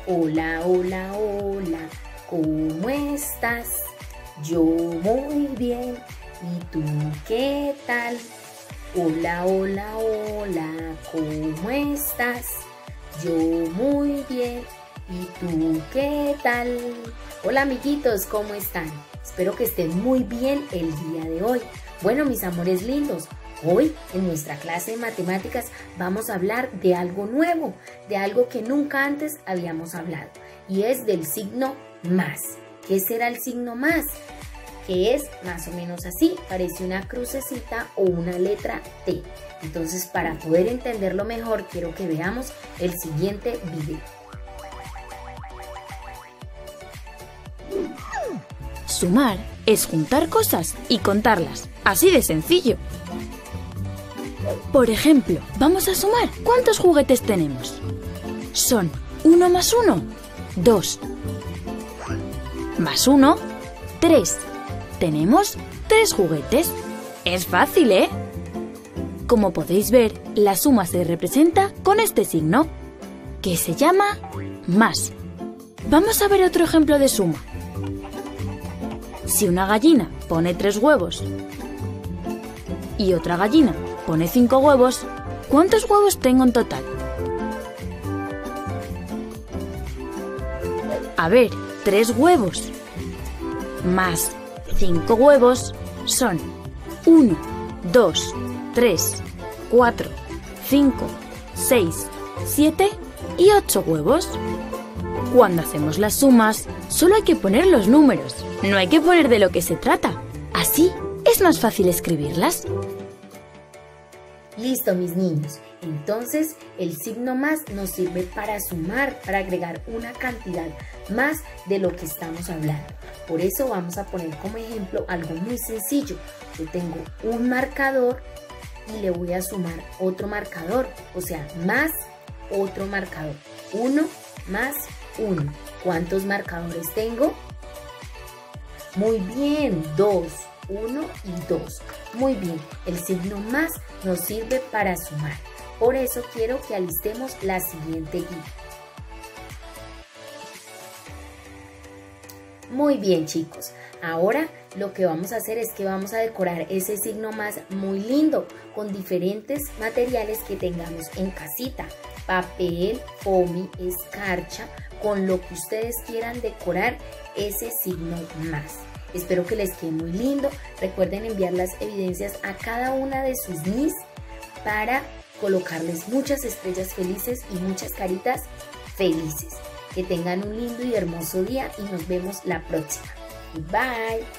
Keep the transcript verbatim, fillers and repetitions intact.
Hola, hola, hola, ¿cómo estás? Yo muy bien, ¿y tú qué tal? Hola, hola, hola, ¿cómo estás? Yo muy bien, ¿y tú qué tal? Hola amiguitos, ¿cómo están? Espero que estén muy bien el día de hoy. Bueno, mis amores lindos, hoy en nuestra clase de matemáticas vamos a hablar de algo nuevo, de algo que nunca antes habíamos hablado, y es del signo más. ¿Qué será el signo más? Que es más o menos así, parece una crucecita o una letra T. Entonces, para poder entenderlo mejor, quiero que veamos el siguiente video. Sumar es juntar cosas y contarlas, así de sencillo. Por ejemplo, vamos a sumar cuántos juguetes tenemos. Son uno más uno, dos. Más uno, tres. Tenemos tres juguetes. Es fácil, ¿eh? Como podéis ver, la suma se representa con este signo, que se llama más. Vamos a ver otro ejemplo de suma. Si una gallina pone tres huevos y otra gallina pone cinco huevos, ¿cuántos huevos tengo en total? A ver, tres huevos más cinco huevos son uno, dos, tres, cuatro, cinco, seis, siete y ocho huevos. Cuando hacemos las sumas, solo hay que poner los números, no hay que poner de lo que se trata. Así es más fácil escribirlas. Listo, mis niños. Entonces, el signo más nos sirve para sumar, para agregar una cantidad más de lo que estamos hablando. Por eso vamos a poner como ejemplo algo muy sencillo. Yo tengo un marcador y le voy a sumar otro marcador, o sea, más otro marcador. uno más uno. ¿Cuántos marcadores tengo? Muy bien, dos. uno y dos. Muy bien, el signo más nos sirve para sumar. Por eso quiero que alistemos la siguiente guía. Muy bien, chicos. Ahora lo que vamos a hacer es que vamos a decorar ese signo más muy lindo con diferentes materiales que tengamos en casita. Papel, foamy, escarcha, con lo que ustedes quieran decorar ese signo más. Espero que les quede muy lindo. Recuerden enviar las evidencias a cada una de sus Miss para colocarles muchas estrellas felices y muchas caritas felices. Que tengan un lindo y hermoso día y nos vemos la próxima. Bye.